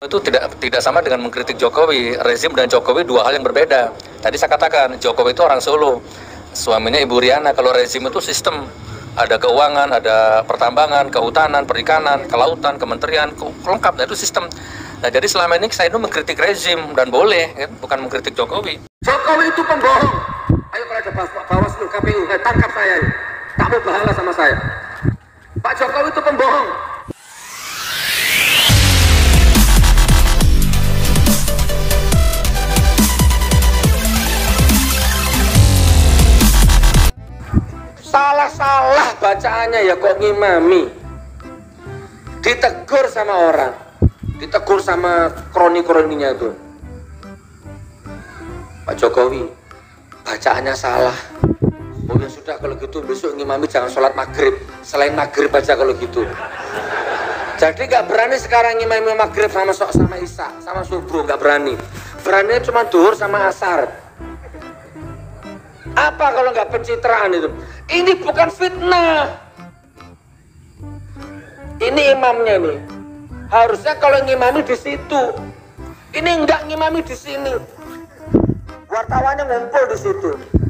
Itu tidak sama dengan mengkritik Jokowi. Rezim dan Jokowi dua hal yang berbeda. Tadi saya katakan Jokowi itu orang Solo, suaminya Ibu Riana. Kalau rezim itu sistem, ada keuangan, ada pertambangan, kehutanan, perikanan, kelautan, kementerian, lengkap. Nah, itu sistem. Nah, jadi selama ini saya itu mengkritik rezim dan boleh, ya, bukan mengkritik Jokowi. Jokowi itu pembohong. Ayo kalau ada Bawaslu, KPU, tangkap saya. Tak mau bahala sama saya. Pak Jokowi itu pembohong. Salah-salah bacaannya ya kok ngimami. Ditegur sama orang, ditegur sama kroni-kroninya itu. Pak Jokowi, bacaannya salah. Oh ya sudah kalau gitu besok ngimami jangan sholat maghrib. Selain maghrib aja kalau gitu. Jadi nggak berani sekarang ngimami maghrib sama isya, sama subuh nggak berani. Berani cuma duhur sama asar. Apa kalau nggak pencitraan itu? Ini bukan fitnah. Ini imamnya nih. Harusnya kalau ngimami di situ. Ini enggak ngimami di sini. Wartawannya ngumpul di situ.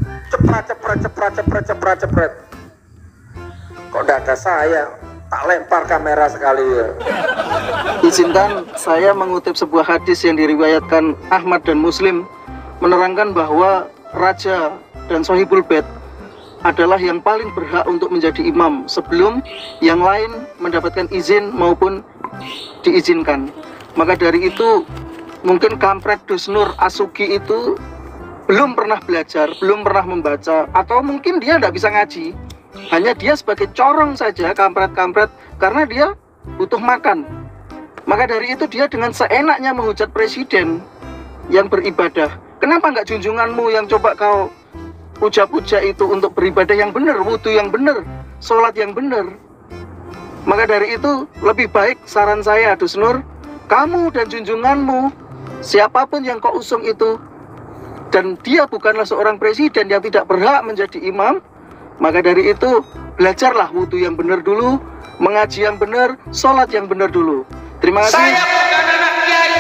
Cepret. Kok enggak ada saya? Tak lempar kamera sekali ya. Izinkan saya mengutip sebuah hadis yang diriwayatkan Ahmad dan Muslim, menerangkan bahwa raja dan Sohibul Bait adalah yang paling berhak untuk menjadi imam sebelum yang lain mendapatkan izin maupun diizinkan. Maka dari itu mungkin kampret Dusnur Asuki itu belum pernah belajar, belum pernah membaca, atau mungkin dia tidak bisa ngaji. Hanya dia sebagai corong saja, kampret-kampret, karena dia butuh makan. Maka dari itu dia dengan seenaknya menghujat presiden yang beribadah. Kenapa nggak junjunganmu yang coba kau puja-puja itu untuk beribadah yang benar, wudu yang benar, sholat yang benar? Maka dari itu lebih baik saran saya Dusnur, kamu dan junjunganmu, siapapun yang kau usung itu, dan dia bukanlah seorang presiden yang tidak berhak menjadi imam, maka dari itu belajarlah wudu yang benar dulu, mengaji yang benar, sholat yang benar dulu. Terima kasih. Saya bukan anak kiai.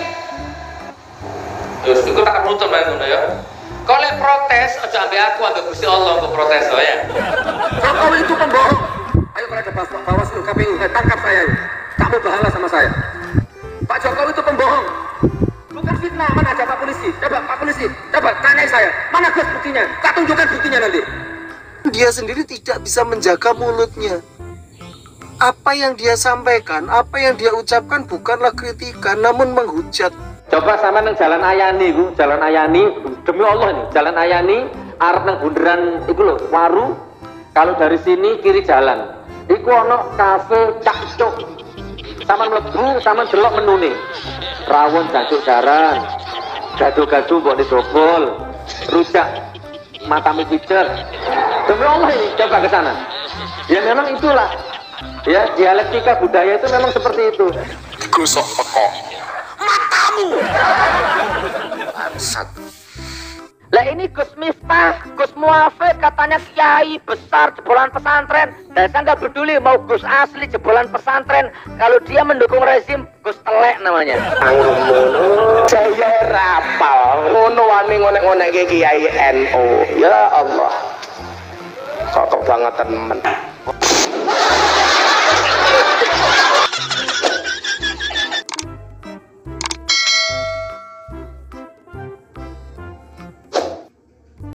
Terus itu tak menutup lagi ya. Kalau protes, aja ambil aku, ambil Gusti Allah untuk protes ya. Jokowi itu pembohong. Ayo kalau ada Bawaslu, KPU, tangkap saya. Tak mau bahala sama saya. Pak Jokowi itu pembohong. Bukan fitnah. Mana ada Pak Polisi? Pak Polisi, coba tanya saya. Mana Gus buktinya? Tak tunjukkan buktinya nanti. Dia sendiri tidak bisa menjaga mulutnya. Apa yang dia sampaikan, apa yang dia ucapkan bukanlah kritikan, namun menghujat. Coba sama nang Jalan Ayani, Jalan Ayani, demi Allah nih, Jalan Ayani, arep nang bundaran iku lho, Waru. Kalau dari sini kiri jalan, iku ono kafe Cakcuk. Sama mlebu, sama delok menune. Rawon jancuk jaran, gado-gado mbok didobol, rujak Matami Picer. Demi Allah ini, coba ke sana. Ya memang itulah. Ya, dialektika budaya itu memang seperti itu. Gosok pekok matamu. Bangsat. Lah ini Gus Miftah, Gus Muafid katanya kiai besar jebolan pesantren. Dan saya nggak peduli mau Gus asli jebolan pesantren. Kalau dia mendukung rezim, Gus telek namanya. Anggono saya rapal ngono wani ngonek-ngonek kiai NU. Ya Allah. Cocok banget temen.